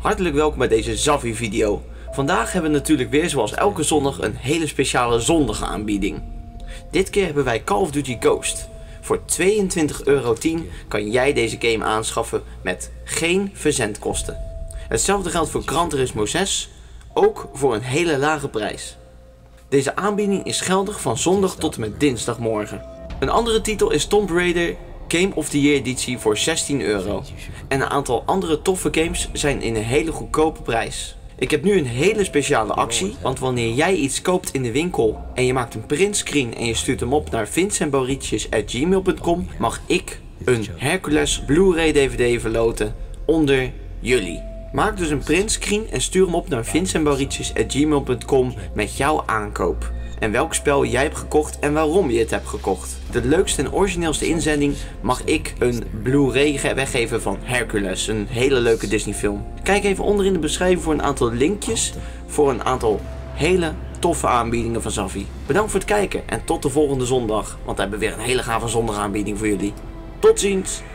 Hartelijk welkom bij deze Zavvi video. Vandaag hebben we natuurlijk weer zoals elke zondag een hele speciale zondagaanbieding. Dit keer hebben wij Call of Duty Ghost. Voor €22,10 kan jij deze game aanschaffen met geen verzendkosten. Hetzelfde geldt voor Gran Turismo 6, ook voor een hele lage prijs. Deze aanbieding is geldig van zondag tot en met dinsdagmorgen. Een andere titel is Tomb Raider Game of the Year editie voor €16. En een aantal andere toffe games zijn in een hele goedkope prijs. Ik heb nu een hele speciale actie, want wanneer jij iets koopt in de winkel en je maakt een printscreen en je stuurt hem op naar vincentbaurietjes@gmail.com, mag ik een Hercules Blu-ray DVD verloten onder jullie. Maak dus een printscreen en stuur hem op naar vincentbaurietjes@gmail.com met jouw aankoop. En welk spel jij hebt gekocht en waarom je het hebt gekocht. De leukste en origineelste inzending mag ik een Blu-ray weggeven van Hercules. Een hele leuke Disney film. Kijk even onder in de beschrijving voor een aantal linkjes voor een aantal hele toffe aanbiedingen van Zavvi. Bedankt voor het kijken en tot de volgende zondag. Want we hebben weer een hele gave zondagaanbieding voor jullie. Tot ziens!